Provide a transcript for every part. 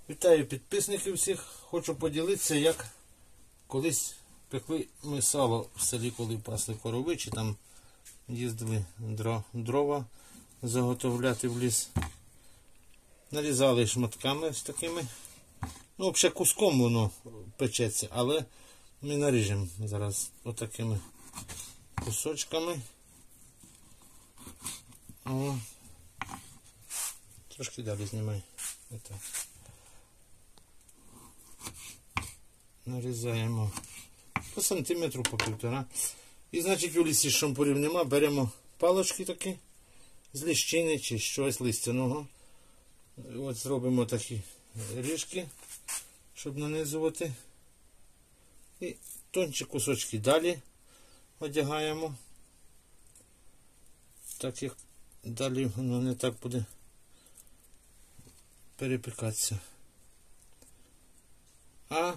Вітаю підписників всіх. Хочу поділитися, як колись пекли ми сало в селі, коли пасли корови, чи там їздили дрова заготовляти в ліс. Нарізали шматками з такими. Ну, взагалі куском воно печеться, але ми наріжемо зараз отакими кусочками. О. Трошки далі знімай. Отак. Нарізаємо по сантиметру, по півтора. І значить у лісі шампурів нема, беремо палочки такі з ліщини чи щось листяного. От зробимо такі ріжки, щоб нанизувати. І тонші кусочки далі одягаємо. Так як далі воно не так буде перепікатися. А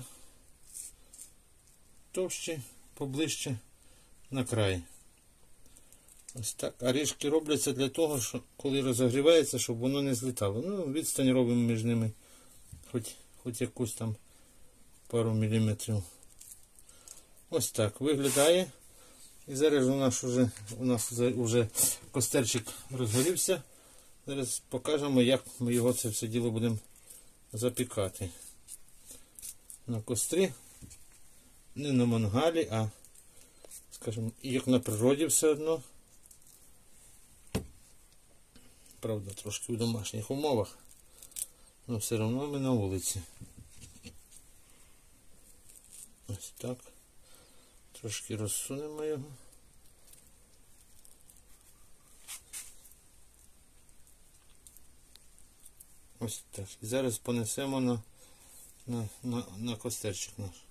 товщі поближче на край. Ось так. А ріжки робляться для того, що коли розогрівається, щоб воно не злітало. Ну, відстань робимо між ними хоч якусь там пару міліметрів. Ось так виглядає. І зараз у нас вже костерчик розгорівся. Зараз покажемо, як ми його це все діло будемо запікати. На кострі. Не на мангалі, а, скажімо, як на природі все одно. Правда, трошки в домашніх умовах, але все одно ми на вулиці. Ось так. Трошки розсунемо його. Ось так. І зараз понесемо на костерчик наш.